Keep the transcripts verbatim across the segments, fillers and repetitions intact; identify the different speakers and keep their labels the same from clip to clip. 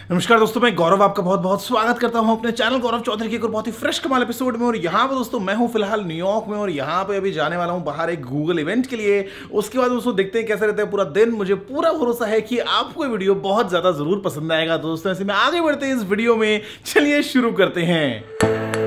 Speaker 1: नमस्कार दोस्तों, मैं गौरव आपका बहुत बहुत स्वागत करता हूं अपने चैनल गौरव चौधरी के एक और बहुत ही फ्रेश कमाल एपिसोड में। और यहाँ पे दोस्तों मैं हूं फिलहाल न्यूयॉर्क में और यहाँ पे अभी जाने वाला हूं बाहर एक गूगल इवेंट के लिए। उसके बाद दोस्तों देखते हैं कैसे रहता है पूरा दिन। मुझे पूरा भरोसा है कि आपको वीडियो बहुत ज्यादा जरूर पसंद आएगा। दोस्तों ऐसे में आगे बढ़ते हैं इस वीडियो में, चलिए शुरू करते हैं।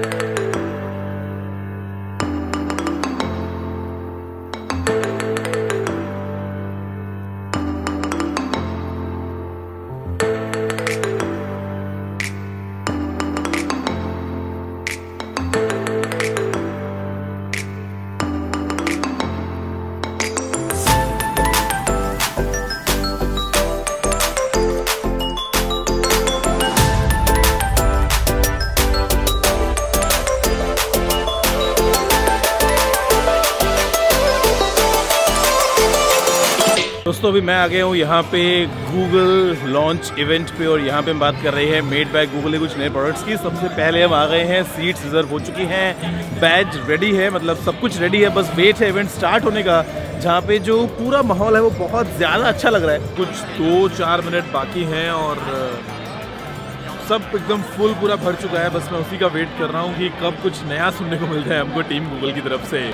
Speaker 1: दोस्तों अभी मैं आ गया हूँ यहाँ पे गूगल लॉन्च इवेंट पे और यहाँ पे हम बात कर रहे हैं मेड बाय गूगल के कुछ नए प्रोडक्ट्स की। सबसे पहले हम आ गए हैं, सीट्स रिजर्व हो चुकी हैं, बैज रेडी है, मतलब सब कुछ रेडी है, बस वेट है इवेंट स्टार्ट होने का। जहाँ पे जो पूरा माहौल है वो बहुत ज़्यादा अच्छा लग रहा है। कुछ दो चार मिनट बाकी हैं और सब एकदम फुल पूरा भर चुका है। बस मैं उसी का वेट कर रहा हूँ कि कब कुछ नया सुनने को मिलता है हमको टीम गूगल की तरफ से।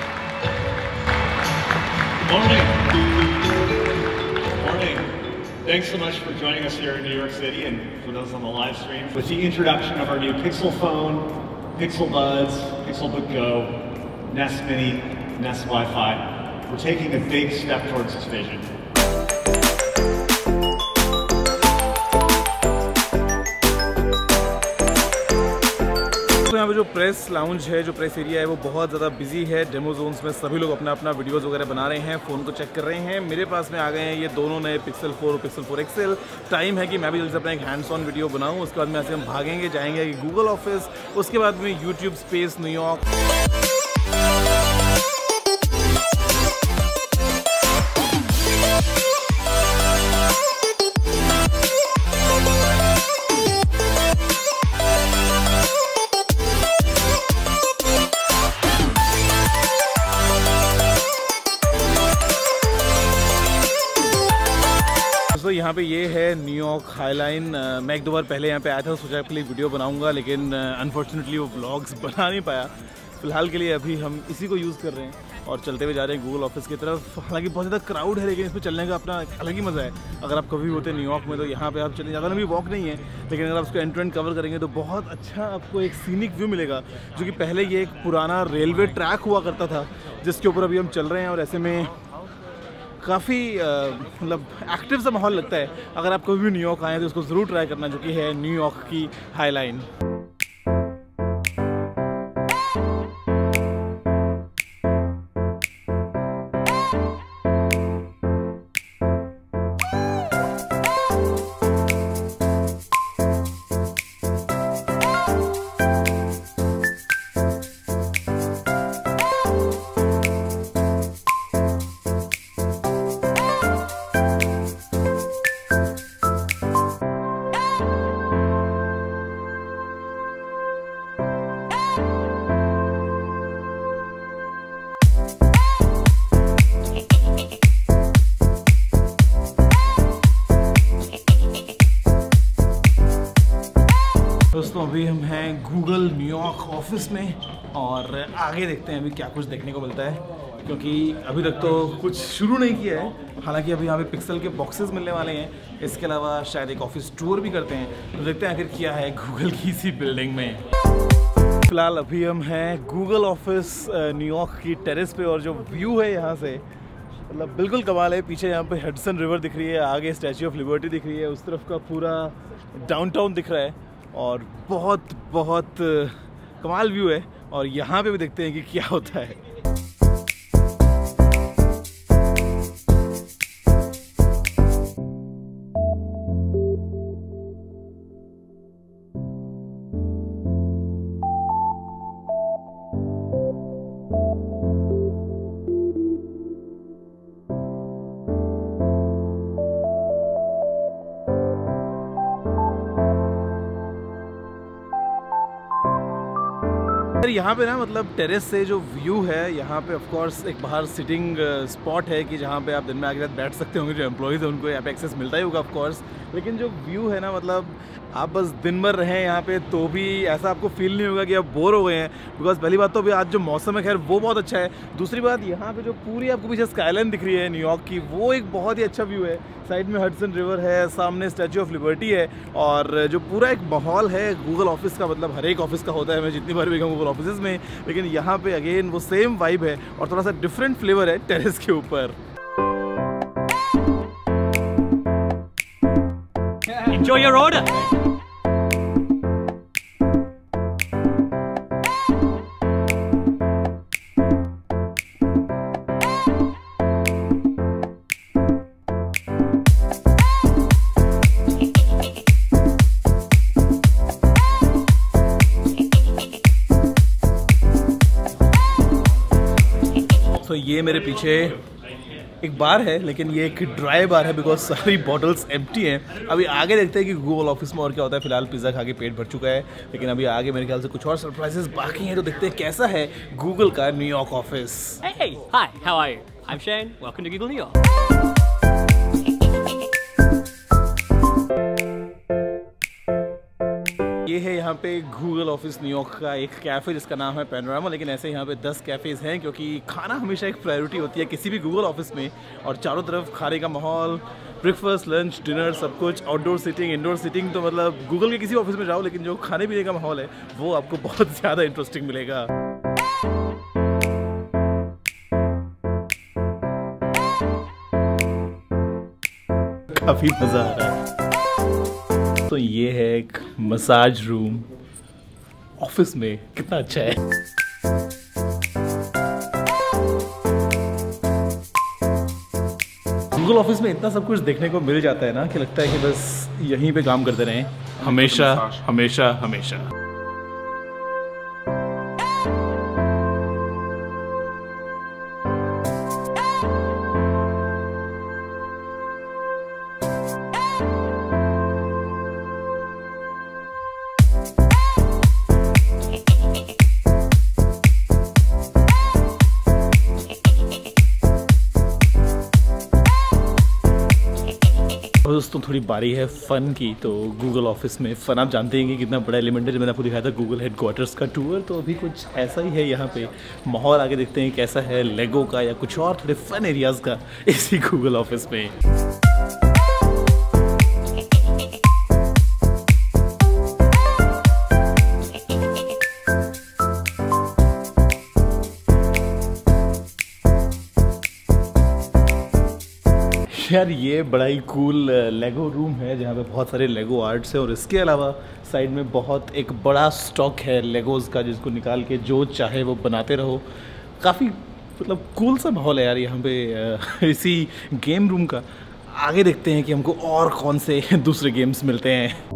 Speaker 2: Thanks so much for joining us here in New York City and for those on the live stream with the introduction of our new Pixel phone, Pixel Buds, Pixelbook Go, Nest Mini, Nest Wi-Fi. We're taking a big step towards this vision.
Speaker 1: तो यहाँ पे जो press lounge है, जो press area है वो बहुत ज़्यादा बिजी है। डेमो जोन्स में सभी लोग अपना अपना वीडियोस वगैरह बना रहे हैं, फ़ोन को चेक कर रहे हैं। मेरे पास में आ गए हैं ये दोनों नए पिक्सल फोर और पिक्सल फोर एक्सेल। टाइम है कि मैं भी जल्दी से अपना एक हैंड्स ऑन वीडियो बनाऊँ। उसके बाद में ऐसे हम भागेंगे, जाएंगे गूगल ऑफिस, उसके बाद में यूट्यूब स्पेस न्यूयॉर्क। तो यहाँ पे ये है न्यूयॉर्क हाईलाइन। मैं एक दो बार पहले यहाँ पे आया था, सोचा आपके लिए वीडियो बनाऊंगा, लेकिन अनफॉर्चुनेटली वो व्लॉग्स बना नहीं पाया। फिलहाल के लिए अभी हम इसी को यूज़ कर रहे हैं और चलते हुए जा रहे हैं गूगल ऑफिस की तरफ। हालांकि बहुत ज़्यादा क्राउड है, लेकिन इसमें चलने का अपना अलग ही मज़ा है। अगर आप कभी होते हैं न्यूयॉर्क में तो यहाँ पे आप चलें, ज़्यादा लंबी वॉक नहीं है, लेकिन अगर आप उसको एंड टू एंड कवर करेंगे तो बहुत अच्छा आपको एक सीनिक व्यू मिलेगा। जो कि पहले ये एक पुराना रेलवे ट्रैक हुआ करता था, जिसके ऊपर अभी हम चल रहे हैं और ऐसे में काफ़ी मतलब एक्टिव सा माहौल लगता है। अगर आप कभी भी न्यूयॉर्क आए तो उसको ज़रूर ट्राई करना, जो कि है न्यूयॉर्क की हाईलाइन। दोस्तों अभी हम हैं गूगल न्यूयॉर्क ऑफिस में और आगे देखते हैं अभी क्या कुछ देखने को मिलता है, क्योंकि अभी तक तो कुछ शुरू नहीं किया है। हालांकि अभी यहाँ पे पिक्सल के बॉक्सेस मिलने वाले हैं, इसके अलावा शायद एक ऑफिस टूर भी करते हैं। तो देखते हैं आखिर क्या है गूगल की इसी बिल्डिंग में। फिलहाल अभी हम हैं गूगल ऑफिस न्यूयॉर्क की टेरेस पे और जो व्यू है यहाँ से मतलब बिल्कुल कमाल है। पीछे यहाँ पे हडसन रिवर दिख रही है, आगे स्टैच्यू ऑफ लिबर्टी दिख रही है, उस तरफ का पूरा डाउनटाउन दिख रहा है और बहुत बहुत कमाल व्यू है। और यहाँ पे भी देखते हैं कि क्या होता है। यहाँ पे ना मतलब टेरेस से जो व्यू है, यहाँ पे ऑफ कोर्स एक बाहर सिटिंग स्पॉट है कि जहाँ पे आप दिन में आके बैठ सकते होंगे। जो एम्प्लॉयज़ हैं उनको यहाँ पे एक्सेस मिलता ही होगा ऑफ कोर्स, लेकिन जो व्यू है ना मतलब आप बस दिन भर रहें यहाँ पे तो भी ऐसा आपको फील नहीं होगा कि आप बोर हो गए हैं। बिकॉज पहली बात तो अभी आज जो मौसम है खैर वो बहुत अच्छा है। दूसरी बात यहाँ पे जो पूरी आपको पीछे स्काईलाइन दिख रही है न्यूयॉर्क की, वो एक बहुत ही अच्छा व्यू है। साइड में हडसन रिवर है, सामने स्टैचू ऑफ लिबर्टी है, और जो पूरा एक माहौल है गूगल ऑफिस का, मतलब हर एक ऑफिस का होता है, मैं जितनी बार भी गया गूगल ऑफिस में, लेकिन यहाँ पे अगेन वो सेम वाइब है और थोड़ा सा डिफरेंट फ्लेवर है टेरेस के ऊपर।
Speaker 3: Enjoy your order.
Speaker 1: तो ये मेरे पीछे एक बार है, लेकिन ये एक ड्राई बार है बिकॉज सारी बॉटल्स एम्प्टी हैं। अभी आगे देखते हैं कि गूगल ऑफिस में और क्या होता है। फिलहाल पिज़्ज़ा खा के पेट भर चुका है, लेकिन अभी आगे मेरे ख्याल से कुछ और सरप्राइजेस बाकी हैं, तो देखते हैं कैसा है गूगल का New York office.
Speaker 3: Hey, hi, how are you? I'm Shane. Welcome to Google New York.
Speaker 1: ये है यहाँ पे गूगल ऑफिस न्यूयॉर्क का एक कैफ़े जिसका नाम है पैनोरामा, लेकिन ऐसे यहाँ पे दस कैफ़ेज़ हैं क्योंकि खाना हमेशा एक प्रायोरिटी होती है किसी भी गूगल ऑफिस में। और चारों तरफ खाने का माहौल, ब्रेकफास्ट, लंच, डिनर, सब कुछ, आउटडोर सीटिंग, इंडोर सीटिंग, तो मतलब गूगल के किसी ऑफिस में जाओ लेकिन जो खाने पीने का माहौल है वो आपको बहुत ज़्यादा इंटरेस्टिंग मिलेगा। काफ़ी मज़ा आ रहा है। तो ये है एक मसाज रूम ऑफिस में, कितना अच्छा है। गूगल ऑफिस में इतना सब कुछ देखने को मिल जाता है ना कि लगता है कि बस यहीं पे काम करते रहें हमेशा हमेशा हमेशा। दोस्तों थोड़ी बारी है फ़न की। तो गूगल ऑफिस में फ़न आप जानते हैं कि कितना बड़ा एलिमेंट है। जब मैंने आपको दिखाया था गूगल हेडक्वार्टर्स का टूर, तो अभी कुछ ऐसा ही है यहाँ पे माहौल। आगे देखते हैं कैसा है लेगो का या कुछ और थोड़े फ़न एरियाज़ का इसी गूगल ऑफिस में। यार ये बड़ा ही कूल लेगो रूम है जहाँ पे बहुत सारे लेगो आर्ट्स हैं, और इसके अलावा साइड में बहुत एक बड़ा स्टॉक है लेगोज़ का, जिसको निकाल के जो चाहे वो बनाते रहो। काफ़ी मतलब कूल सा माहौल है यार यहाँ पे इसी गेम रूम का। आगे देखते हैं कि हमको और कौन से दूसरे गेम्स मिलते हैं।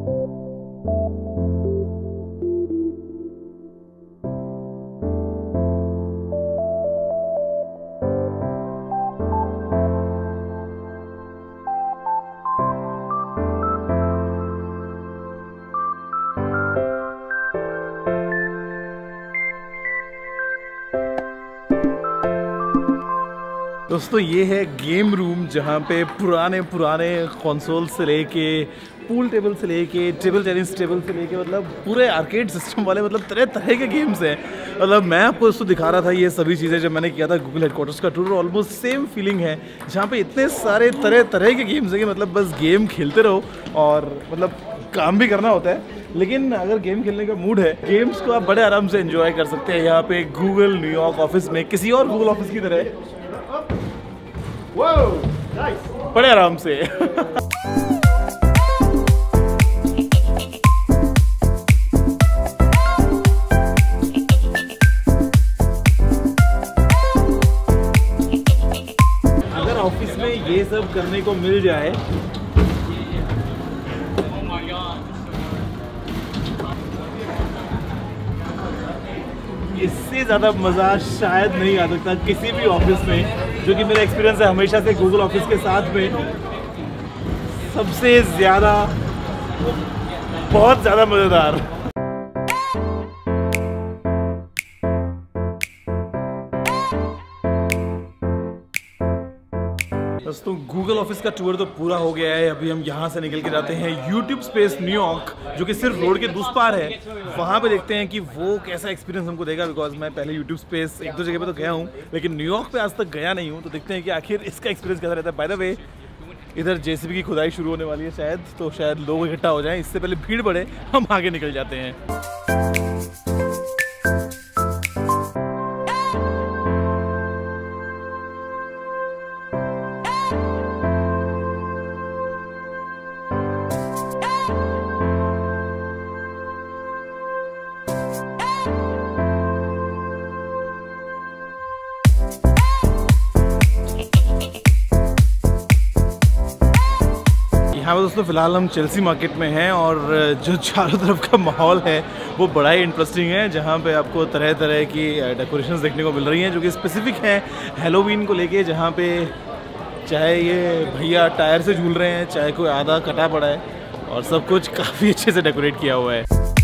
Speaker 1: दोस्तों ये है गेम रूम जहाँ पे पुराने पुराने कंसोल से लेके पूल टेबल से लेके टेबल टेनिस टेबल से लेके मतलब पूरे आर्केड सिस्टम वाले मतलब तरह तरह के गेम्स हैं। मतलब मैं आपको इसको दिखा रहा था ये सभी चीज़ें जब मैंने किया था गूगल हेडक्वार्टर्स का टूर। ऑलमोस्ट सेम फीलिंग है जहाँ पे इतने सारे तरह तरह के गेम्स हैं कि मतलब बस गेम खेलते रहो और मतलब काम भी करना होता है, लेकिन अगर गेम खेलने का मूड है गेम्स को आप बड़े आराम से एंजॉय कर सकते हैं यहाँ पे गूगल न्यूयॉर्क ऑफिस में, किसी और गूगल ऑफिस की तरह बड़े आराम से। अगर ऑफिस में ये सब करने को मिल जाए इससे ज़्यादा मज़ा शायद नहीं आ सकता किसी भी ऑफिस में, जो कि मेरा एक्सपीरियंस है हमेशा से गूगल ऑफिस के साथ में। सबसे ज़्यादा बहुत ज़्यादा मज़ेदार। दोस्तों गूगल ऑफिस का टूर तो पूरा हो गया है। अभी हम यहाँ से निकल के जाते हैं यूट्यूब स्पेस न्यूयॉर्क, जो कि सिर्फ रोड के दूसरी पार है। वहाँ पे देखते हैं कि वो कैसा एक्सपीरियंस हमको देगा, बिकॉज मैं पहले यूट्यूब स्पेस एक दो जगह पे तो गया हूँ, लेकिन न्यूयॉर्क पे आज तक गया नहीं हूँ। तो देखते हैं कि आखिर इसका एक्सपीरियंस कैसा रहता है। बाय द वे, इधर जेसीबी की खुदाई शुरू होने वाली है शायद, तो शायद लोग इकट्ठा हो जाएं, इससे पहले भीड़ बढ़े हम आगे निकल जाते हैं। यहाँ पर दोस्तों फिलहाल हम चेल्सी मार्केट में हैं और जो चारों तरफ का माहौल है वो बड़ा ही इंटरेस्टिंग है, जहाँ पे आपको तरह तरह की डेकोरेशंस देखने को मिल रही हैं जो कि स्पेसिफिक हैं हैलोवीन को लेके। जहाँ पे चाहे ये भैया टायर से झूल रहे हैं, चाहे कोई आधा कटा पड़ा है, और सब कुछ काफ़ी अच्छे से डेकोरेट किया हुआ है।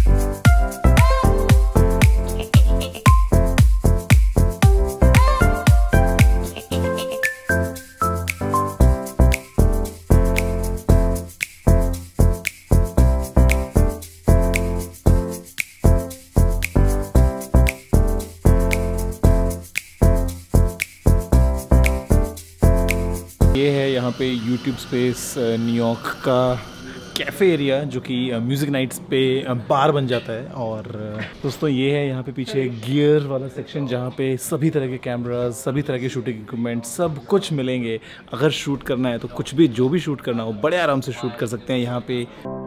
Speaker 1: ये है यहाँ पे यूट्यूब स्पेस न्यूयॉर्क का कैफ़े एरिया, जो कि म्यूज़िक नाइट्स पे बार बन जाता है। और दोस्तों ये है यहाँ पे पीछे गियर वाला सेक्शन, जहाँ पे सभी तरह के कैमरास, सभी तरह के शूटिंग इक्विपमेंट सब कुछ मिलेंगे। अगर शूट करना है तो कुछ भी, जो भी शूट करना हो, बड़े आराम से शूट कर सकते हैं यहाँ पे।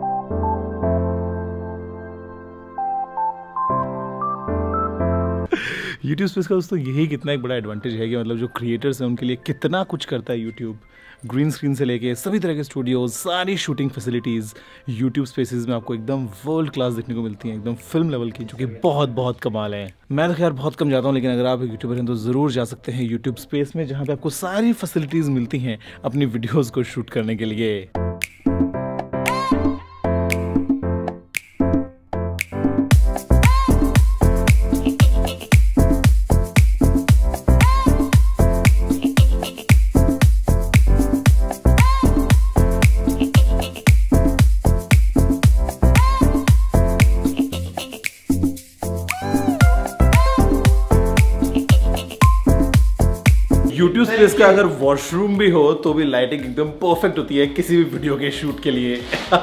Speaker 1: यूट्यूब स्पेस का दोस्तों यही कितना एक बड़ा एडवांटेज है कि मतलब जो क्रिएटर्स हैं उनके लिए कितना कुछ करता है यूट्यूब। ग्रीन स्क्रीन से लेके सभी तरह के स्टूडियोज, सारी शूटिंग फैसिलिटीज़ यूट्यूब स्पेसेस में आपको एकदम वर्ल्ड क्लास देखने को मिलती हैं, एकदम फिल्म लेवल की, जो कि बहुत बहुत कमाल है। मैं तो खैर बहुत कम जाता हूँ, लेकिन अगर आप यूट्यूबर हैं तो ज़रूर जा सकते हैं यूट्यूब स्पेस में, जहाँ पे आपको सारी फैसिलिटीज़ मिलती हैं अपनी वीडियोज़ को शूट करने के लिए। यूट्यूब स्पेस का अगर वॉशरूम भी हो तो भी लाइटिंग एकदम परफेक्ट होती है किसी भी वीडियो के शूट के लिए।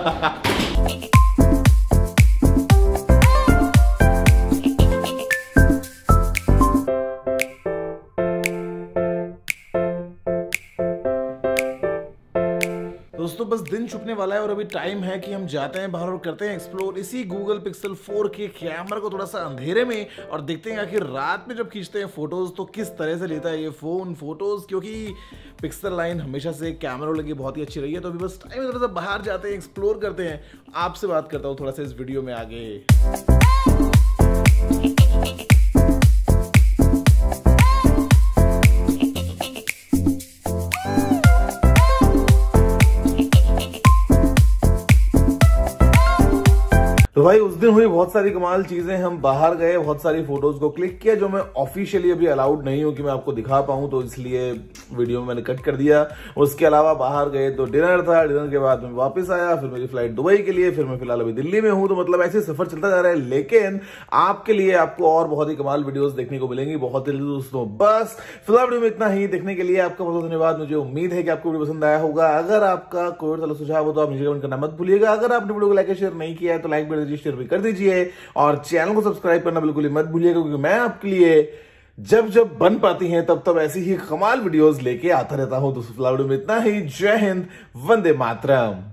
Speaker 1: दोस्तों बस दिन छुपने वाला है और अभी टाइम है कि हम जाते हैं बाहर और करते हैं एक्सप्लोर इसी गूगल पिक्सल फोर के कैमरा को थोड़ा सा अंधेरे में, और देखते हैं आखिर रात में जब खींचते हैं फोटोज तो किस तरह से लेता है ये फोन फोटोज, क्योंकि पिक्सल लाइन हमेशा से कैमरा लगी बहुत ही अच्छी रही है। तो अभी बस टाइम थोड़ा सा बाहर जाते हैं, एक्सप्लोर करते हैं। आपसे बात करता हूँ थोड़ा सा इस वीडियो में आगे। तो भाई उस दिन हुई बहुत सारी कमाल चीजें। हम बाहर गए, बहुत सारी फोटोज को क्लिक किया, जो मैं ऑफिशियली अभी अलाउड नहीं हूं कि मैं आपको दिखा पाऊं, तो इसलिए वीडियो में मैंने कट कर दिया। उसके अलावा बाहर गए तो डिनर था, डिनर के बाद मैं वापस आया, फिर मेरी फ्लाइट दुबई के लिए, फिर मैं फिलहाल अभी दिल्ली में हूं। तो मतलब ऐसे सफर चलता जा रहा है, लेकिन आपके लिए आपको और बहुत ही कमाल वीडियोस देखने को मिलेंगी बहुत जल्दी दोस्तों। बस फिलहाल वीडियो में इतना ही। देखने के लिए आपका बहुत धन्यवाद। मुझे उम्मीद है कि आपको वीडियो पसंद आया होगा। अगर आपका कोई और सुझाव हो तो आप नीचे कमेंट करना मत भूलिएगा। अगर आपने वीडियो को लाइक शेयर नहीं किया है तो लाइक कर दीजिए, शेयर भी कर दीजिए, और चैनल को सब्सक्राइब करना बिल्कुल ही मत भूलिएगा, क्योंकि मैं आपके लिए जब जब बन पाती हैं तब तब ऐसी ही कमाल वीडियोस लेके आता रहता हूं। तो फिलहाल में इतना ही। जय हिंद, वंदे मातरम।